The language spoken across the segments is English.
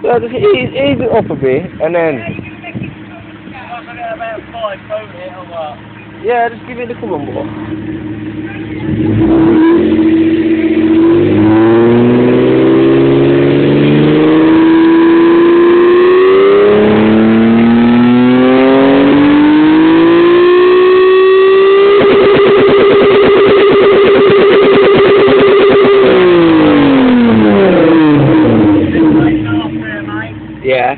Yeah, just ease it up a bit, and then... About 5 foot here or what? Yeah, just give it a couple more. Yeah.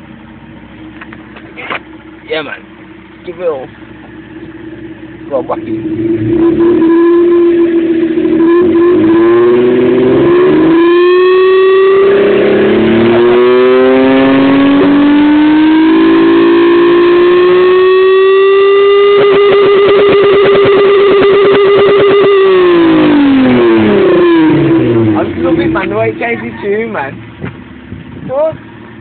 Yeah, man. Give it all. Go on, wacky. I love it, man. The way it changes tune, man. Good.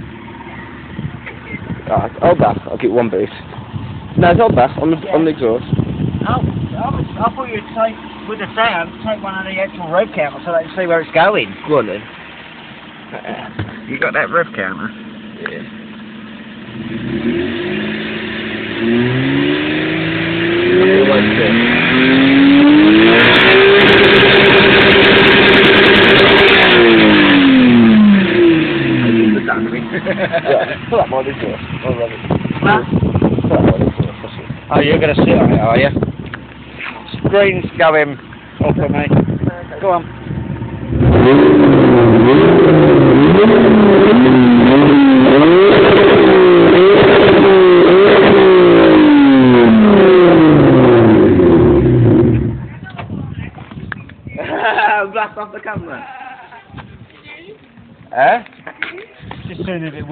Alright, hold back. I'll get one boost. No, it's hold back on the exhaust. Oh, I thought you'd take, with the sound, take one of the actual rev counters so they can see where it's going. Go on then. You got that rev counter? Yeah. Yeah, pull that more exhaust. I'll rub it. Pull that more exhaust. That's it. Oh, you're going to sit on it, are you? Screen's going off of me. Go on. Blast off the camera. Eh? Just soon as it